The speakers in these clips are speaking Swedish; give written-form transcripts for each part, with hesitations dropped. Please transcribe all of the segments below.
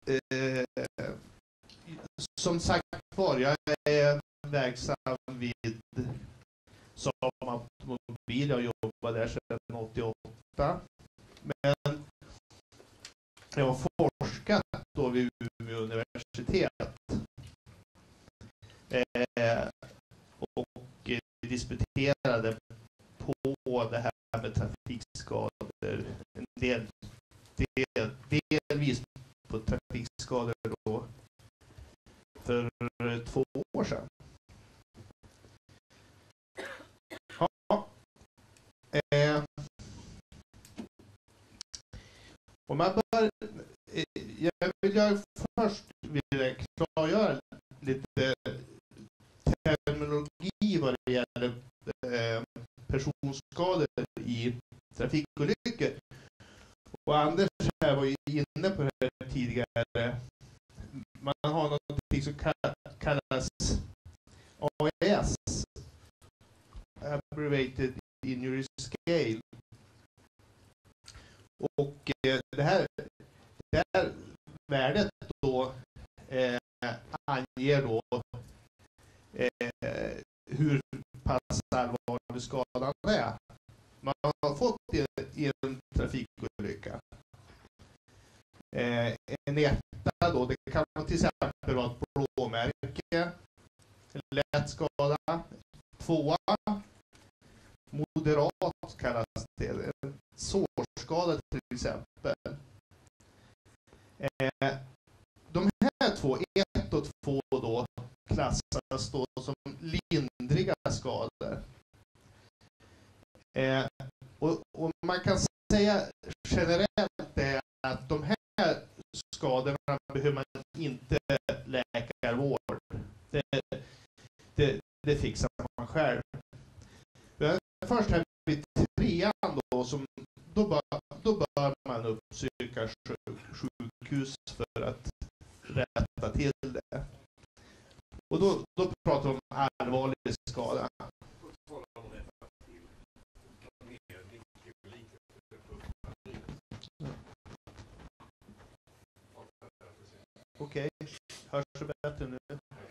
som sagt var, jag är verksam vid som automobil. Jag jobbar där sedan 88. Men jag har forskat då vid Umeå universitet. Och disputerade på det här med trafikskador. Delvis på trafikskador då för 2 år sedan. Ja. Om man bör, jag först vill klargöra lite terminologi vad det gäller personskador i trafikolyckor. Och Anders här var ju inne på det här tidigare. Man har något som kallas AES, Abbreviated Injury Scale. Och det här värdet då anger då hur pass allvarlig skadan är. Man har fått i en trafikolycka. En etta då, det kan till exempel vara ett blåmärke, lätt skada. 2, moderat kallas det, en sårskada till exempel. De här 2, 1 och 2 då, klassas då som lindriga skador. Och man kan säga generellt är att de här skadorna behöver man inte läkarvård. Det fixar man själv. Först här vid 3:an då, då bör man uppsöka sjukhus för att rätta till det. Och då pratar vi om allvarlig skada. Okej, hörs det bättre nu?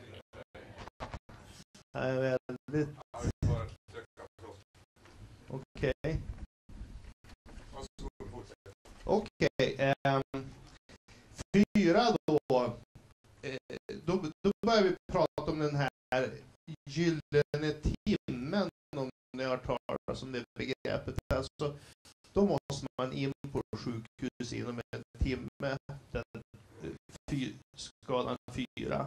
Det är väldigt... Okej. Okej. 4 då. Då börjar vi prata om den här gyllene timmen, om ni har talat om det begreppet. Alltså, då måste man in på sjukhus inom en timme. Den skadan 4.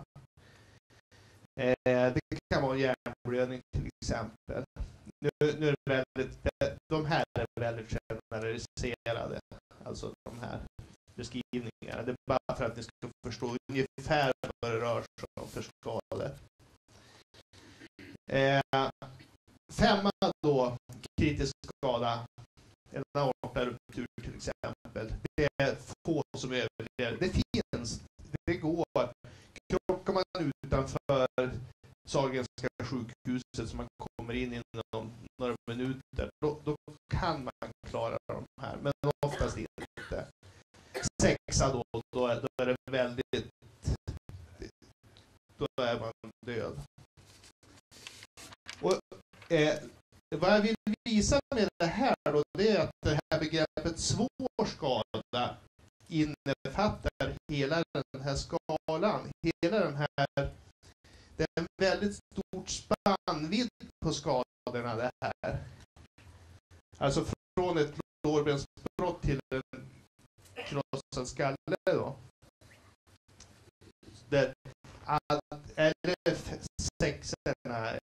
Det kan vara hjärnblödning till exempel. Nu är det väldigt, de här är väldigt generaliserade, alltså de här beskrivningarna. Det är bara för att ni ska förstå ungefär vad det rör sig om för skador. 5 då, kritisk skada, en aortaruptur till exempel. Det är få som överlever. Det finns, det går. Krockar man utanför Sahlgrenska sjukhuset så man kommer in inom några minuter, då kan man klara de här, men oftast inte. 6 då är det väldigt, då är man död. Och vad jag vill visa med det här då, det är att det här begreppet svår skada innefattar hela den här skalan, hela den här, det är en väldigt stort spännvidd på skadorna det här. Alltså från ett lårbensbrott till en krossad skalle då. Där eller 6:orna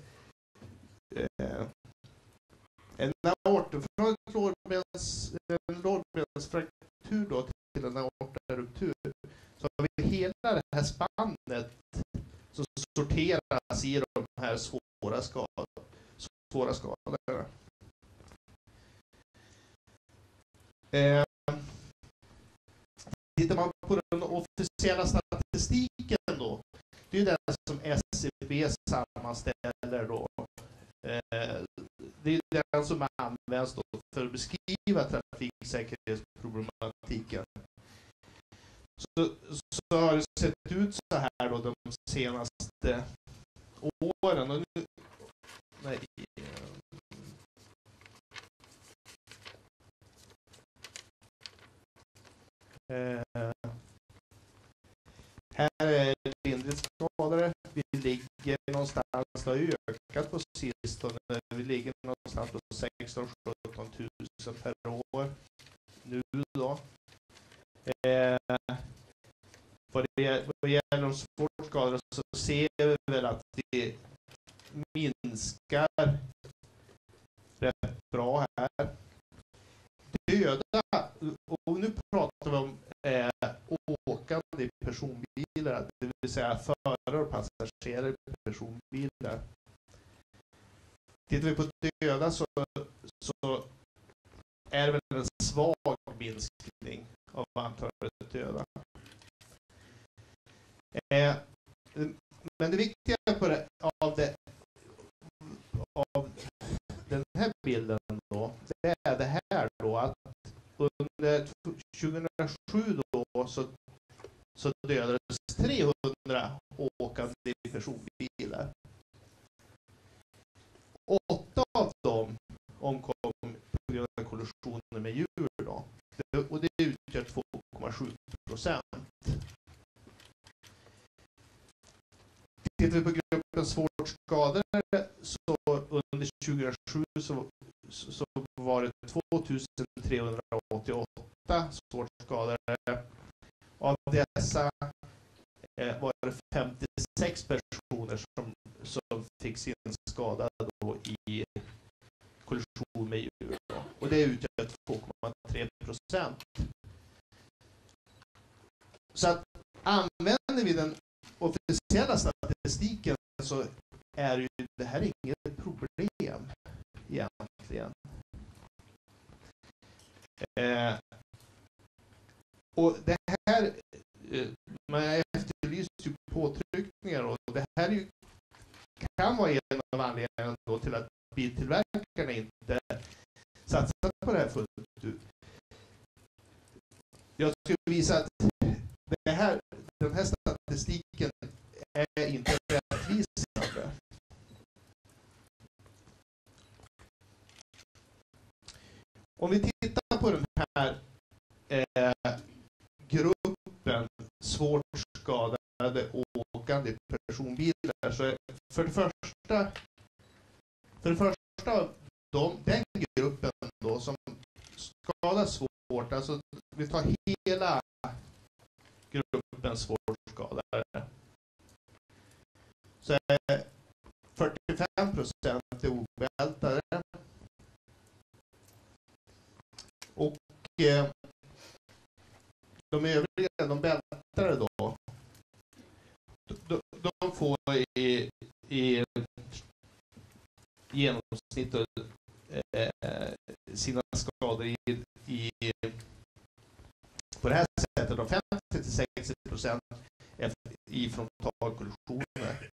en aorta från en lårbensfraktur då till en aortaruptur, så har vi hela det här spannet som sorteras i de här svåra skadorna. Tittar man på den officiella statistiken då, det är den som SCB sammanställer då. Det är den som används då för att beskriva trafiksäkerhetsproblematiken. så har det sett ut så här då de senaste åren. Och nu, nej, här är lindrigt skadade. Vi ligger någonstans, det har ju ökat på sistone. Vi ligger någonstans på 16 000-17 000 per år nu då. Vad gäller de svårt skadade så ser vi väl att det minskar rätt bra här. Döda, och nu pratar vi om åkande i personbilar, det vill säga förare och passagerare i personbilar. Tittar vi på döda så är det väl en svag minskning av antalet döda. Men det viktiga av den här bilden då, det är det här då att under 2007 då så dödades 300 åkande i personbilar. 8 av dem omkom på grund av kollisioner med djur då. Och det utgör 2,7%. Tittar vi på gruppen svårt skadade så under 2007 så var det 2388 svårt skadade. Av dessa var det 56 personer som fick sin skada då i kollision med djur. Och det utgör 2,3%. Så att använder vi den officiella statistiken så är ju det här inget problem egentligen. Och det här man efterlyser ju påtryckningar och det här är ju, kan vara en av anledningarna då till att biltillverkarna inte satsar på det här fullt ut. Jag skulle visa att den här statistiken är inte rättvisande. Om vi tittar på den här gruppen svårt skadade åkande personbilar så är för det första den gruppen då som skadas svårt, alltså vi tar hela gruppen svårt skadade, så är 45% är obältade och de övriga, de bältare då, de får i genomsnitt sina skador på det här sättet då 50-60% i frontalkollisioner,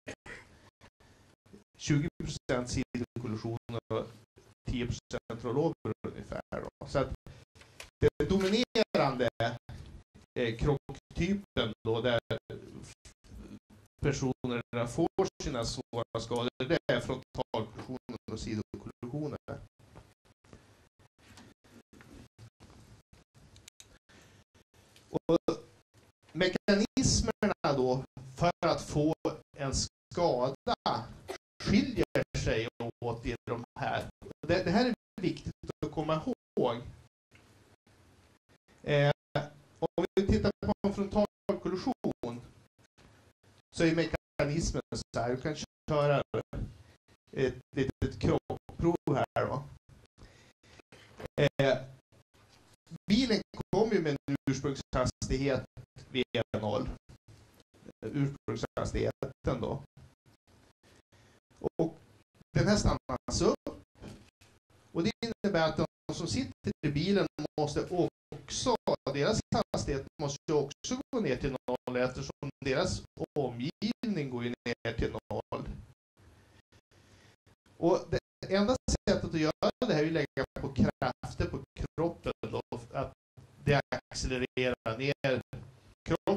20% sidokollisioner och 10% rollover ungefär då. Så att det dominerande krocktypen då där personerna får sina svåra skador, det är frontalkollisioner och sidokollisioner. Och mekanismerna då för att få en skada skiljer sig åt i de här. Det här är viktigt att komma ihåg. Om vi tittar på en frontalkollision så är mekanismen så här. Du kan köra ett litet krockprov här då. Bilen kommer ju med en ursprungshastighet V0. Ursprungshastigheten då. Och den här stannas upp. Och det innebär att de som sitter i bilen måste också, deras hastighet måste också gå ner till 0 eftersom deras omgivning går ju ner till 0. Och det enda sättet att göra det här är att lägga på krafter på kroppen då, att det accelererar ner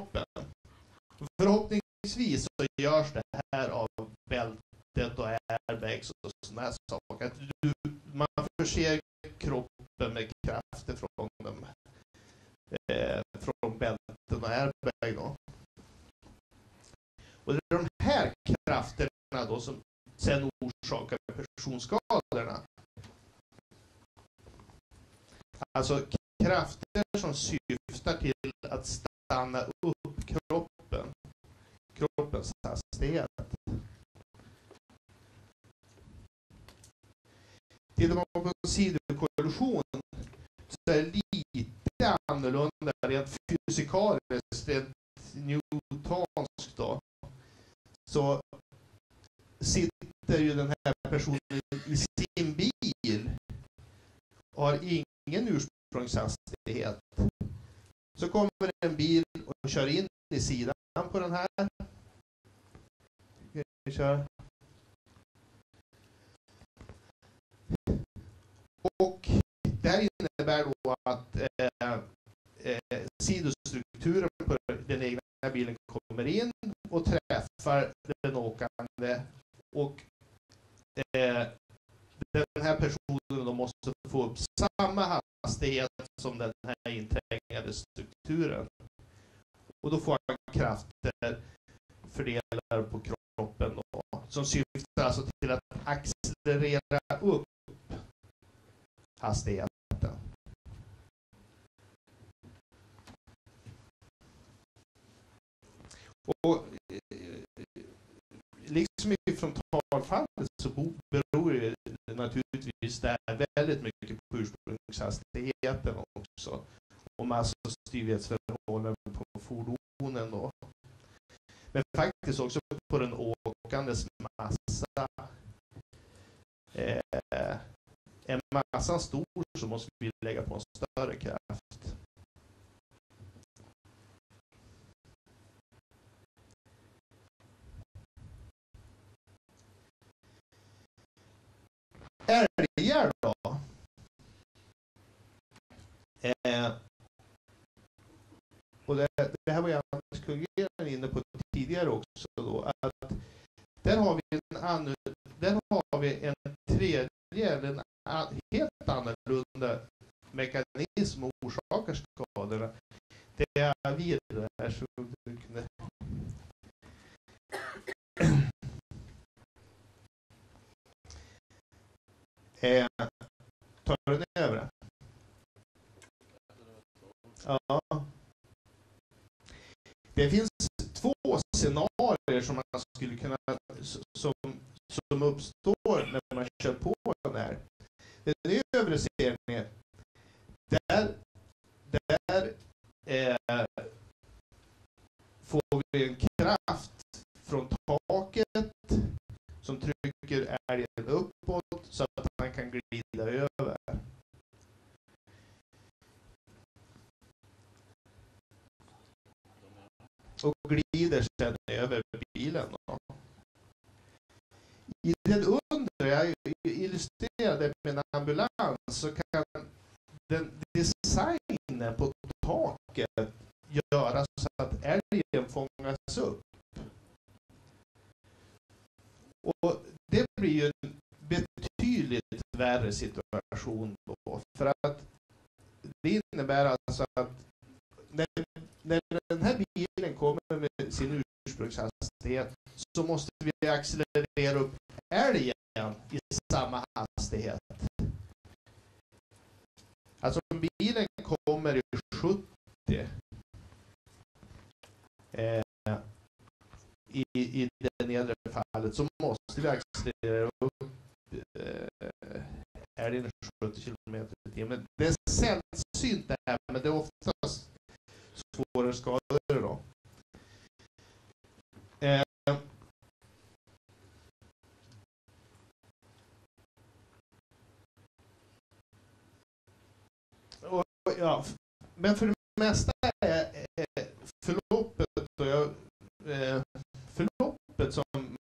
så görs det här av bältet och airbags och sådana här saker. Att man förser kroppen med krafter från dem. Från bälten och airbag då. Och det är de här krafterna då som sen orsakar personskadorna. Alltså krafter som syftar till att stanna upp kroppens hastighet. Tittar man på en sidokollision så är det lite annorlunda rent fysikaliskt, rent newtonskt då. Så sitter ju den här personen i sin bil och har ingen ursprungshastighet. Så kommer en bil och kör in i sidan på den här. Vi kör. Och det här innebär då att sidostrukturen på den egna bilen kommer in och träffar den åkande, och den här personen då måste få upp samma hastighet som den här inträngade strukturen. Och då får han krafter fördelade på kroppen då, som syftar alltså till att accelerera upp hastigheten. Och liksom i frontalfallet så beror det naturligtvis där väldigt mycket på ursprungshastigheten också. Och massa styrhetsförhållanden på fordonen då. Men faktiskt också på den åkandes massa. Är massan stor så måste vi lägga på en större kraft. Älgar då? Och det här var jag inne på tidigare också då, att där har vi en tredje, en helt annorlunda mekanism och orsakar skadorna. Det är vidare här så du kunde tar den över. Ja. Det finns två scenarier som man skulle kunna som uppstår när man kör på den här. Den övre serien, där får vi en kraft från taket som trycker älgen uppåt så att han kan glida över. Och glider sedan över bilen då. I den undre, jag illustrerade med en ambulans, så kan den designen på taket göra så att älgen fångas upp. Och det blir ju en betydligt värre situation då. För att det innebär alltså att när den här bilen kommer med sin ursprungshastighet så måste vi accelerera upp älgen i samma hastighet. Alltså om bilen kommer i 70 i det nedre fallet så måste vi accelerera upp älgen i 70 km/h. Det är sällsynt det här, men det är oftast svårare skador då. Ja, men för det mesta